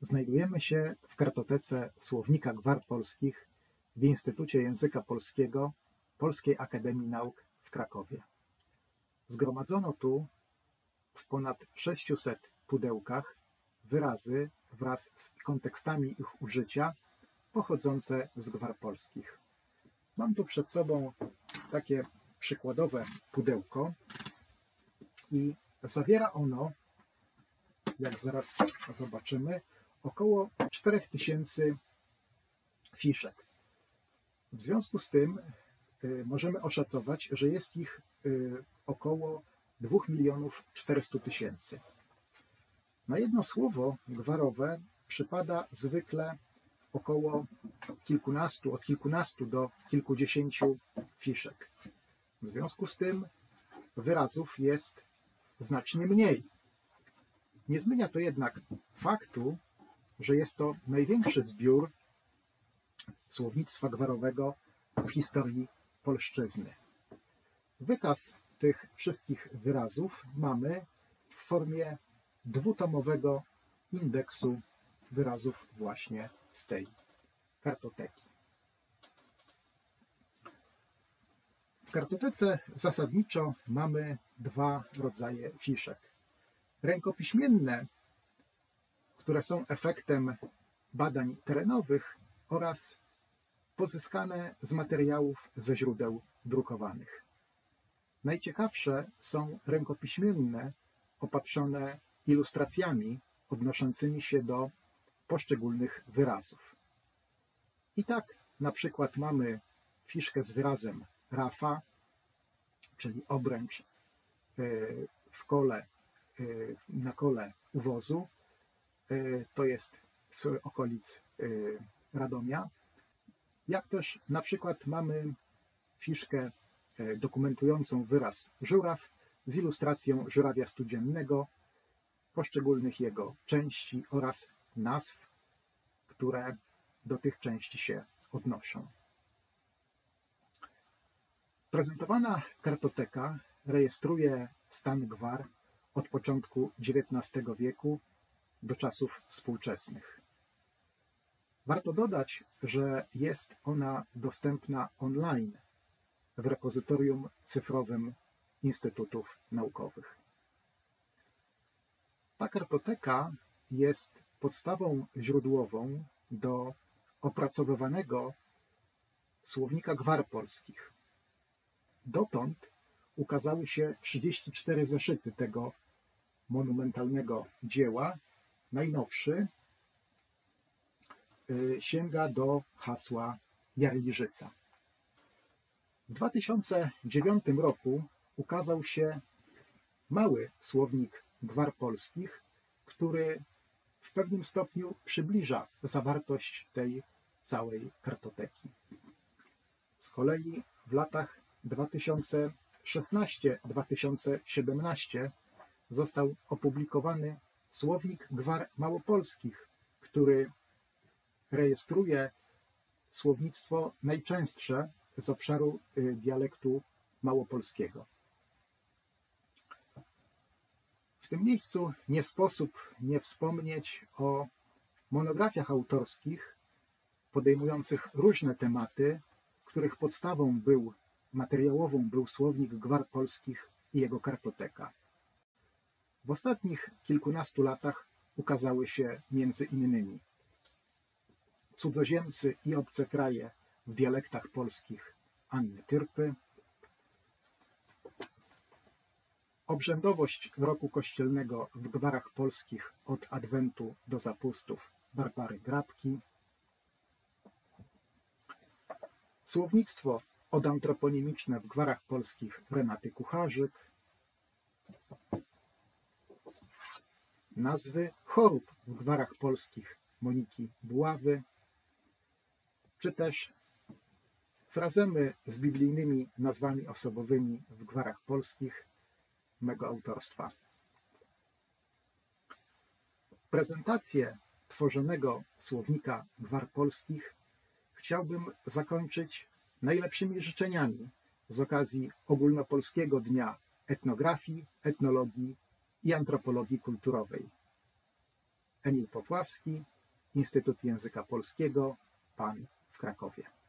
Znajdujemy się w kartotece Słownika Gwar Polskich w Instytucie Języka Polskiego Polskiej Akademii Nauk w Krakowie. Zgromadzono tu w ponad 600 pudełkach wyrazy wraz z kontekstami ich użycia pochodzące z gwar polskich. Mam tu przed sobą takie przykładowe pudełko i zawiera ono, jak zaraz zobaczymy, około 4000 fiszek. W związku z tym możemy oszacować, że jest ich około 2 400 000. Na jedno słowo gwarowe przypada zwykle około od kilkunastu do kilkudziesięciu fiszek. W związku z tym wyrazów jest znacznie mniej. Nie zmienia to jednak faktu, że jest to największy zbiór słownictwa gwarowego w historii polszczyzny. Wykaz tych wszystkich wyrazów mamy w formie dwutomowego indeksu wyrazów właśnie z tej kartoteki. W kartotece zasadniczo mamy dwa rodzaje fiszek. Rękopiśmienne, które są efektem badań terenowych, oraz pozyskane z materiałów ze źródeł drukowanych. Najciekawsze są rękopiśmienne opatrzone ilustracjami odnoszącymi się do poszczególnych wyrazów. I tak na przykład mamy fiszkę z wyrazem rafa, czyli obręcz na kole u wozu. To jest z okolic Radomia. Jak też na przykład mamy fiszkę dokumentującą wyraz żuraw z ilustracją żurawia studziennego, poszczególnych jego części oraz nazw, które do tych części się odnoszą. Prezentowana kartoteka rejestruje stan gwar od początku XIX wieku do czasów współczesnych. Warto dodać, że jest ona dostępna online w repozytorium cyfrowym instytutów naukowych. Ta kartoteka jest podstawą źródłową do opracowywanego słownika gwar polskich. Dotąd ukazały się 34 zeszyty tego monumentalnego dzieła. Najnowszy sięga do hasła Jarliżyca. W 2009 roku ukazał się mały słownik gwar polskich, który w pewnym stopniu przybliża zawartość tej całej kartoteki. Z kolei w latach 2016-2017 został opublikowany słownik gwar małopolskich, który rejestruje słownictwo najczęstsze z obszaru dialektu małopolskiego. W tym miejscu nie sposób nie wspomnieć o monografiach autorskich podejmujących różne tematy, których podstawą materiałową był słownik gwar polskich i jego kartoteka. W ostatnich kilkunastu latach ukazały się między innymi Cudzoziemcy i obce kraje w dialektach polskich Anny Tyrpy, Obrzędowość roku kościelnego w gwarach polskich od Adwentu do zapustów Barbary Grabki, Słownictwo odantroponimiczne w gwarach polskich Renaty Kucharzyk, Nazwy chorób w gwarach polskich Moniki Buławy, czy też frazemy z biblijnymi nazwami osobowymi w gwarach polskich mego autorstwa. Prezentację tworzonego słownika gwar polskich chciałbym zakończyć najlepszymi życzeniami z okazji Ogólnopolskiego Dnia Etnografii, Etnologii i Antropologii Kulturowej. Emil Popławski, Instytut Języka Polskiego, pan w Krakowie.